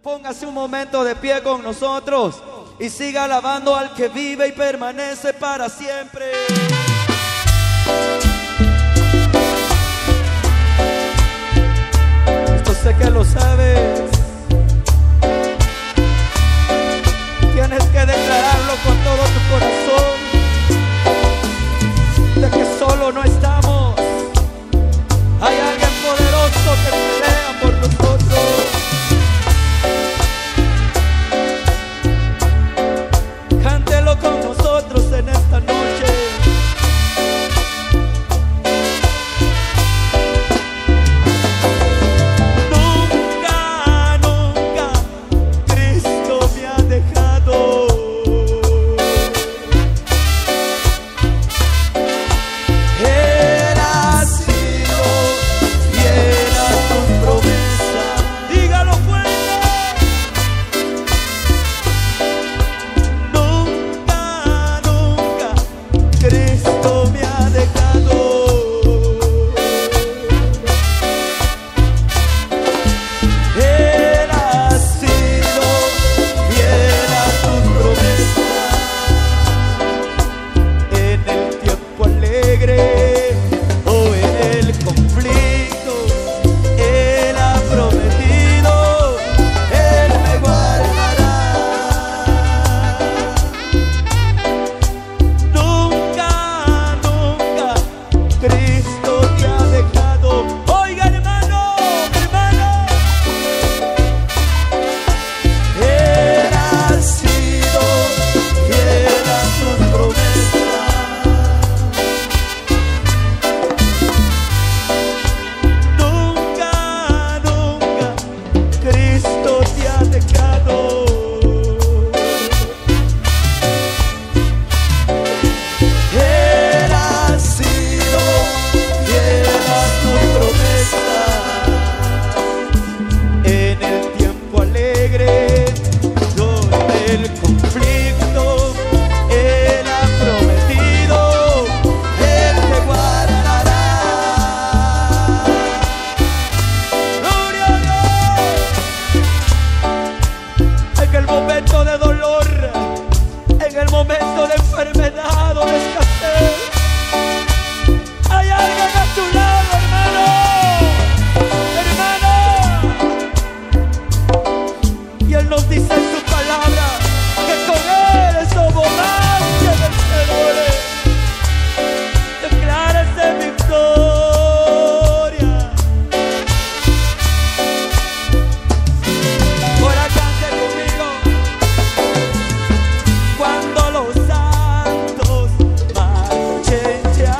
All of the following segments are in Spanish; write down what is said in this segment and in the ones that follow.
Póngase un momento de pie con nosotros y siga alabando al que vive y permanece para siempre. Esto sé que lo sabes. Tienes que declararlo con todo tu corazón, de que solo no estamos. Hay alguien poderoso que pelea por nosotros. Cántelo con nosotros en esta noche. Nunca, nunca Cristo me ha dejado. Él ha sido fiel a tus promesas. Dígalo fuerte. Nunca, nunca Cristo me ha dejado. Él ha sido fiel a tus promesas. En el tiempo alegre o en el conflicto, Él ha prometido, Él me guardará. Nunca, nunca Cristo te ha dejado. Oiga, hermano, hermano, Él ha sido fiel a sus promesas. Nunca, nunca Cristo te ha dejado. Él ha sido fiel a tus promesas. En el tiempo alegre o en el conflicto, Él ha prometido, Él te guardará. Gloria a Dios. En el momento de dolor, en el momento de enfermedad o de escasez, hay alguien a tu lado, hermano, hermana. Y Él nos dice en su palabra que con Él somos más que vencedores. Declárese victoria. Ahora cante conmigo. Cuando los santos marchen ya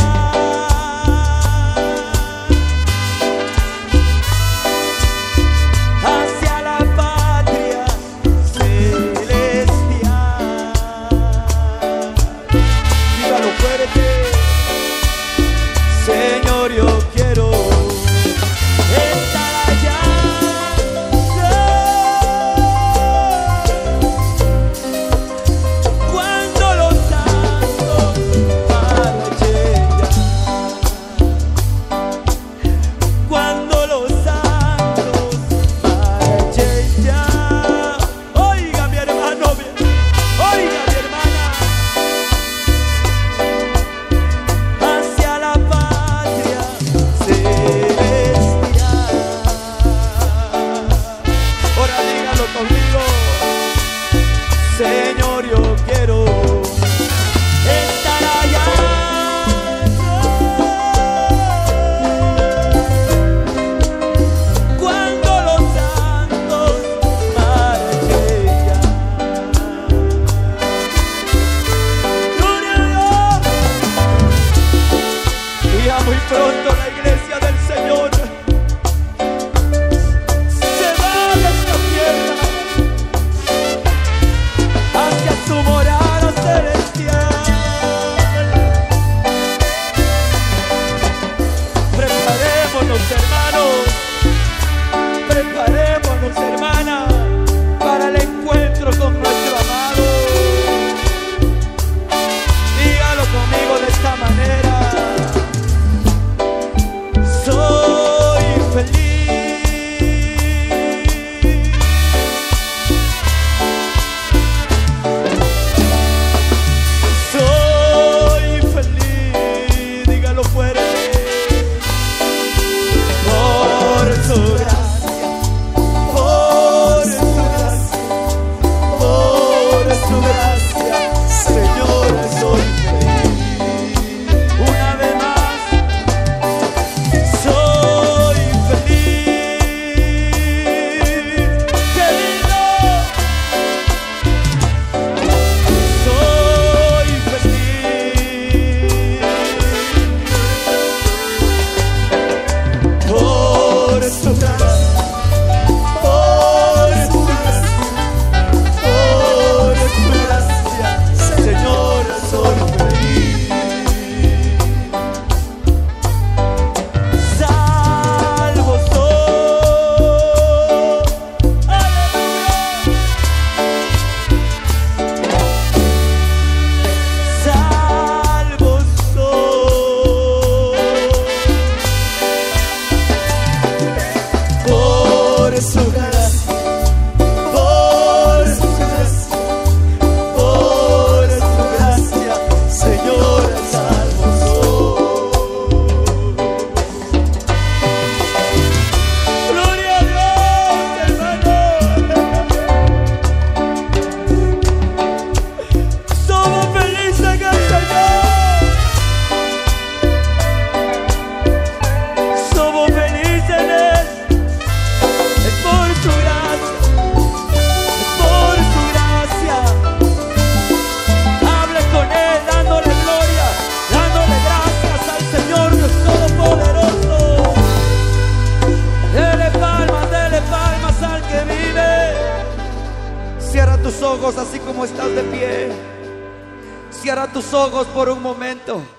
hacia la patria celestial. Dígalo fuerte. Señor, yo quiero estar allá. Cuando los santos marchen ya, cuando los santos marchen ya. Oiga mi hermano, oiga mi hermana, hacia la patria celestial. Ahora dígalo conmigo. Señor, yo quiero estar allá. Cuando los santos marchen ya. Gloria a Dios. Y ya muy pronto la iglesia del Señor se va de esta tierra hacia Cierra tus ojos así como estás de pie. Cierra tus ojos por un momento.